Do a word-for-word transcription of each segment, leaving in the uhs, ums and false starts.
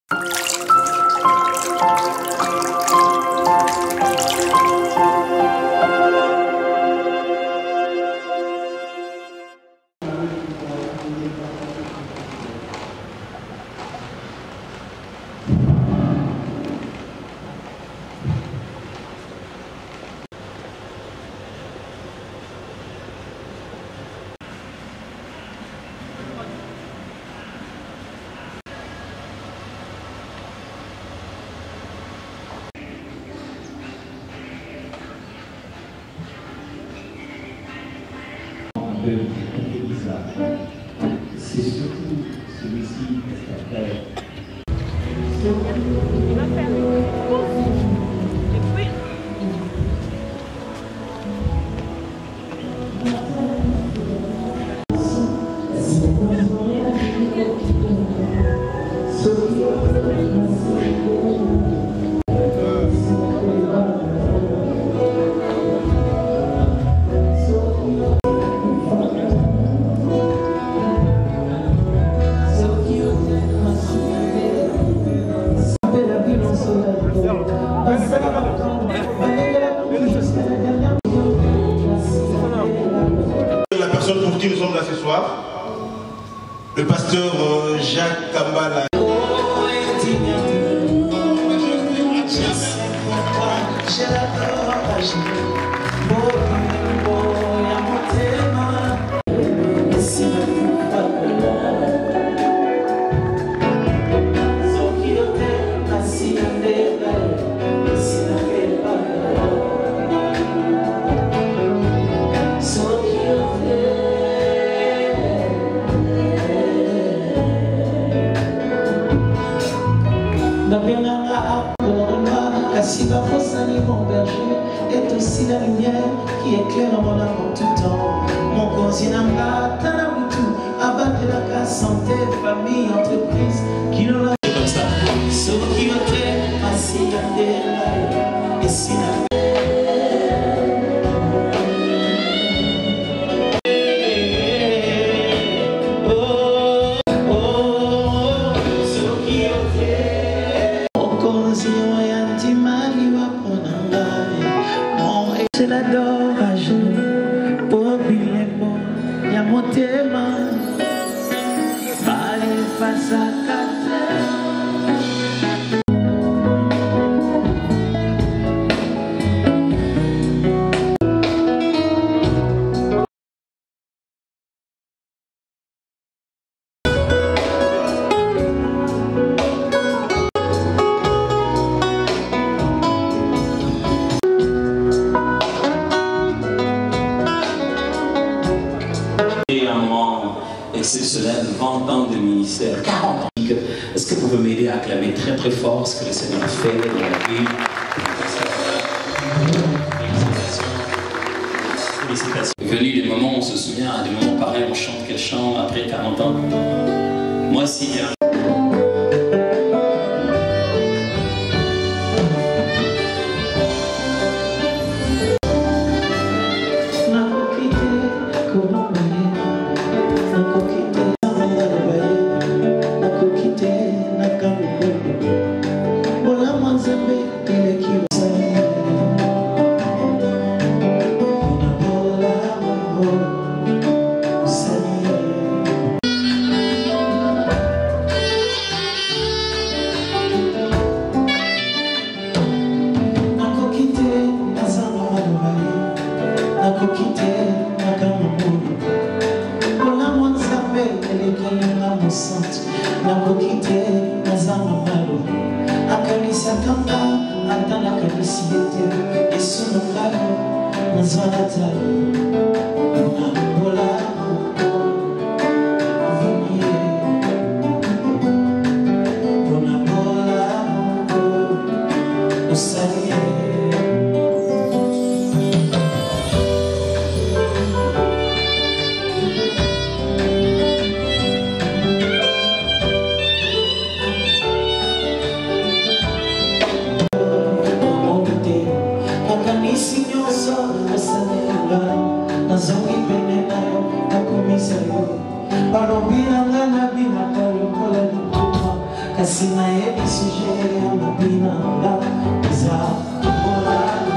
C'est surtout celui-ci qui s'appelle. Il va faire des La personne pour qui nous sommes là ce soir, le pasteur euh, Jacques Kambala. Mon berger est aussi la lumière qui éclaire mon âme en tout temps. Mon consinanga, Tanamutu, abattre la santé, famille, entreprise, qui nous l'a comme ça. Ce qui va faire, assis à et si la exceptionnel, vingt ans de ministère, quarante ans. Est-ce que vous pouvez m'aider à acclamer très très fort ce que le Seigneur a fait dans la vie? Félicitations. Félicitations. Venu des moments où on se souvient, à des moments pareils, on chante quel chant après quarante ans. Moi, si bien. Signor, so, kasi nayebi sujet ya mapina nga eza bolani.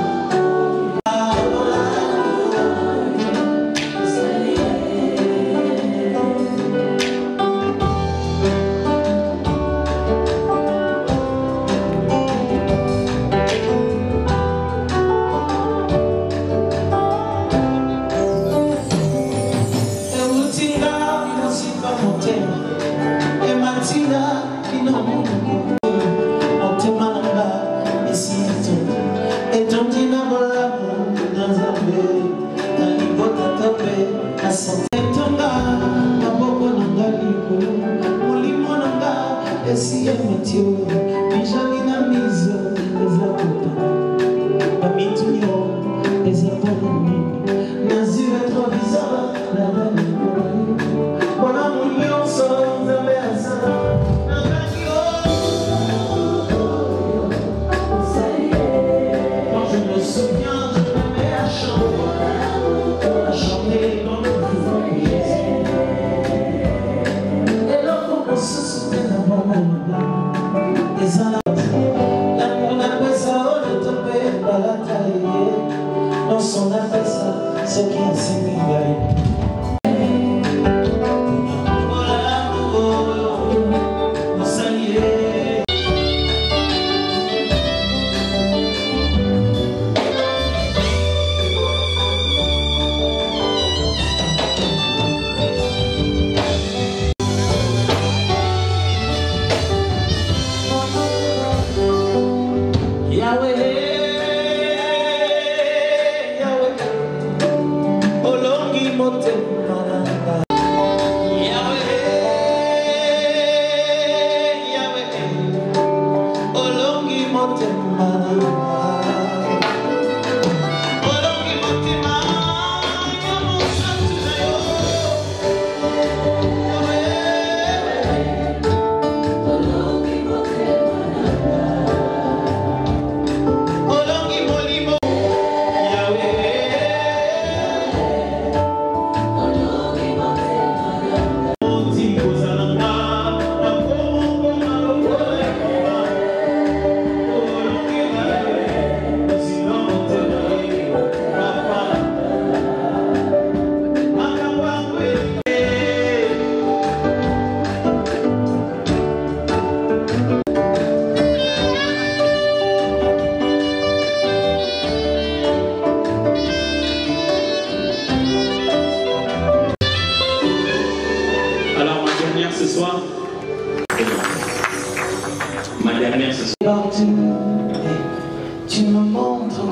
Tu me montres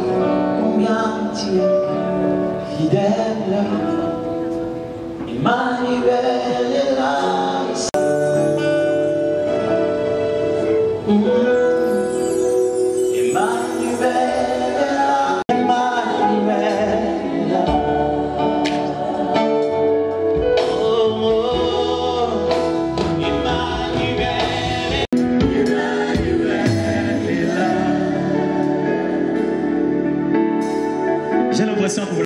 combien tu es fidèle. Emmanuel est là. Mmh. Emmanuel est là. Emmanuel est là. Oh, oh. Emmanuel est là. Emmanuel est là. J'ai l'impression que vous...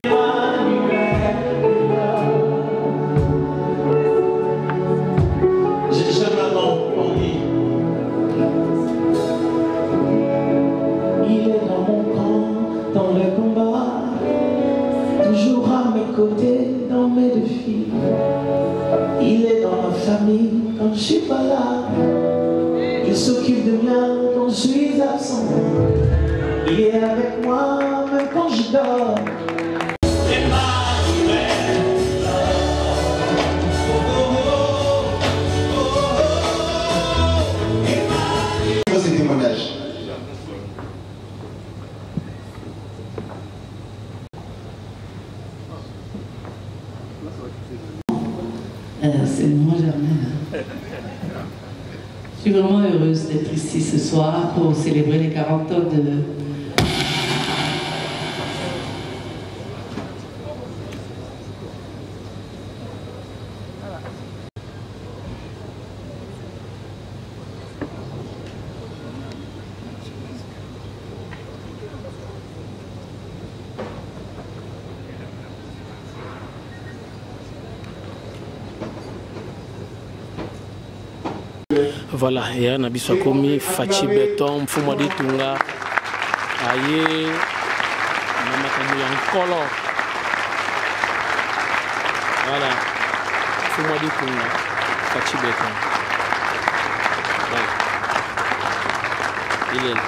Dans mes défis, il est dans ma famille quand je suis pas là, il s'occupe de moi quand je suis absent, il est avec moi même quand je dors. Ces témoignages. Euh, c'est moi, Germaine. Je suis vraiment heureuse d'être ici ce soir pour célébrer les quarante ans de... Voilà, et un abisso komi Fachi Beton, Fumadi Tunga, Aye, Namakamu Yankolo. Voilà, Fumadi Tunga, Fachi Beton. Voilà. Il est là.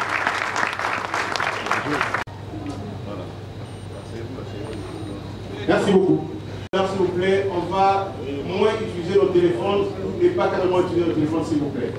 Merci beaucoup. Alors, s'il vous plaît, on va moins utiliser nos téléphones et pas carrément utiliser nos téléphones, s'il vous plaît.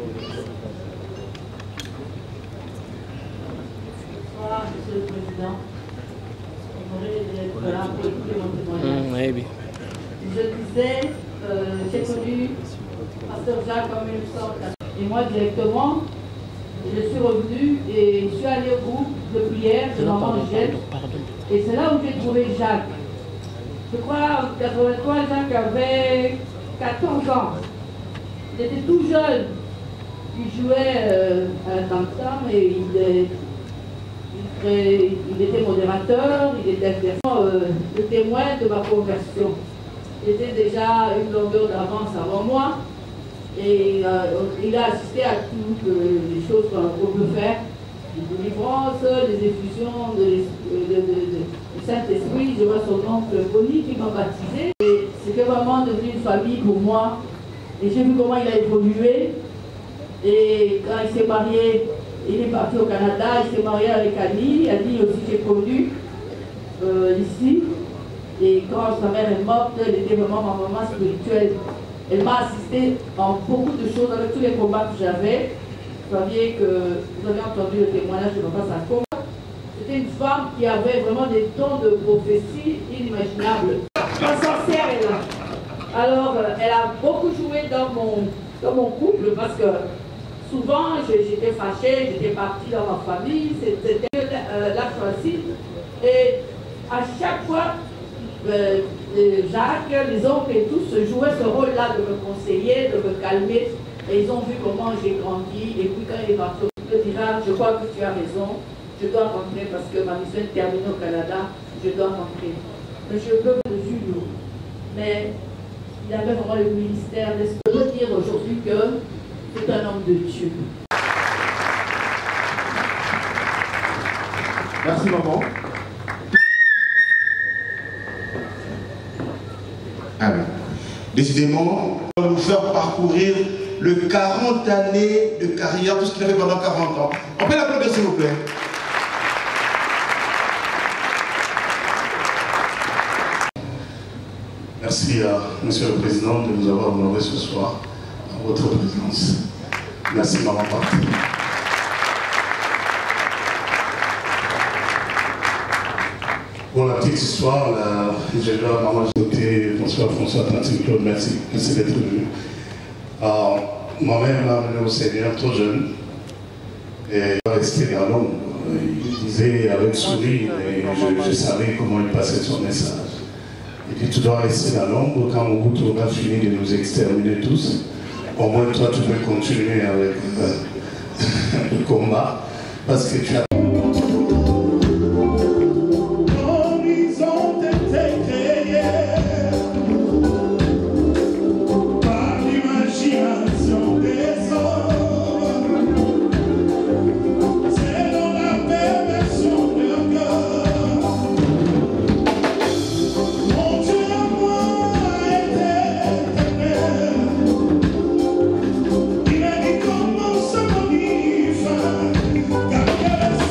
Bonsoir, Monsieur le Président. Honoré d'être là pour écouter mon témoignage. Mmh, Je disais, euh, j'ai connu Pasteur Jacques en mille neuf cent quatre-vingt. Et moi, directement, je suis revenu et je suis allé au groupe de prière de Maman Angèle. Et c'est là où j'ai trouvé Jacques. Je crois en quatre-vingt-trois, Jacques avait quatorze ans. Il était tout jeune. Il jouait euh, à un tam-tam et il, est, il, est, il était modérateur, il était euh, le témoin de ma conversion. Il était déjà une longueur d'avance avant moi et euh, il a assisté à toutes euh, les choses qu'on peut faire. Les délivrances, les effusions de, de, de, de, du Saint-Esprit. Je vois son oncle Bonnie qui m'a baptisé. Et c'était vraiment devenu une famille pour moi. Et j'ai vu comment il a évolué. Et quand il s'est marié, il est parti au Canada, il s'est marié avec Annie. Annie aussi j'ai connu euh, ici. Et quand sa mère est morte, elle était vraiment ma maman spirituelle. Elle m'a assisté en beaucoup de choses avec tous les combats que j'avais. Vous saviez que vous avez entendu le témoignage de Papa Sako. C'était une femme qui avait vraiment des dons de prophétie inimaginables. La sorcière est là. Alors, elle a beaucoup joué dans mon, dans mon couple parce que souvent, j'étais fâchée, j'étais partie dans ma famille, c'était euh, la choisie. Et à chaque fois, euh, Jacques, les oncles et tous jouaient ce rôle-là de me conseiller, de me calmer. Et ils ont vu comment j'ai grandi. Et puis quand il est parti, il me dira, je crois que tu as raison, je dois rentrer parce que ma mission est terminée au Canada, je dois rentrer. Mais je peux le juger. Mais il avait vraiment le ministère. Je peux dire aujourd'hui que c'est un homme de Dieu. Merci maman. Ah oui. Décidément, on va nous faire parcourir le quarante années de carrière, tout ce qu'il a fait pendant quarante ans. On peut l'applaudir s'il vous plaît. Merci à Monsieur le Président de nous avoir honoré ce soir à votre présence. Merci Maman Parti. Pour la petite histoire, j'ai là, Maman Joté, François François Atlantique Claude, merci, merci d'être venu. Alors, ma mère m'a amené au Seigneur trop jeune et il restait à l'ombre. Il disait avec sourire et je, je savais comment il passait son message. Il dit, tu dois rester dans l'ombre quand Mobutu aura fini de nous exterminer tous. Au moins toi tu peux continuer avec euh, le combat parce que tu as Got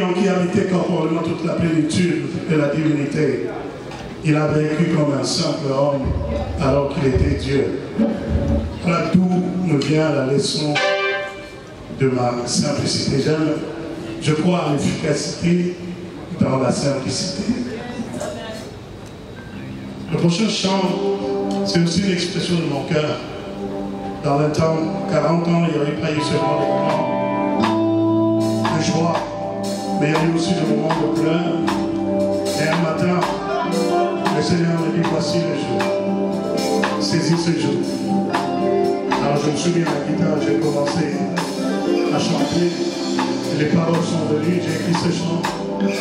en qui habitait corporellement toute la plénitude de la divinité, il a vécu comme un simple homme alors qu'il était Dieu. Voilà d'où me vient la leçon de ma simplicité. J'aime, je crois à l'efficacité dans la simplicité. Le prochain chant, c'est aussi une expression de mon cœur. Dans vingt ans, quarante ans, il n'y aurait pas eu seulement des moments de joie, mais il y a eu aussi des moments de pleurs. Et un matin, le Seigneur me dit, voici le jour. Saisis ce jour. Alors je me suis mis à la guitare, j'ai commencé à chanter. Les paroles sont venues, j'ai écrit ce chant.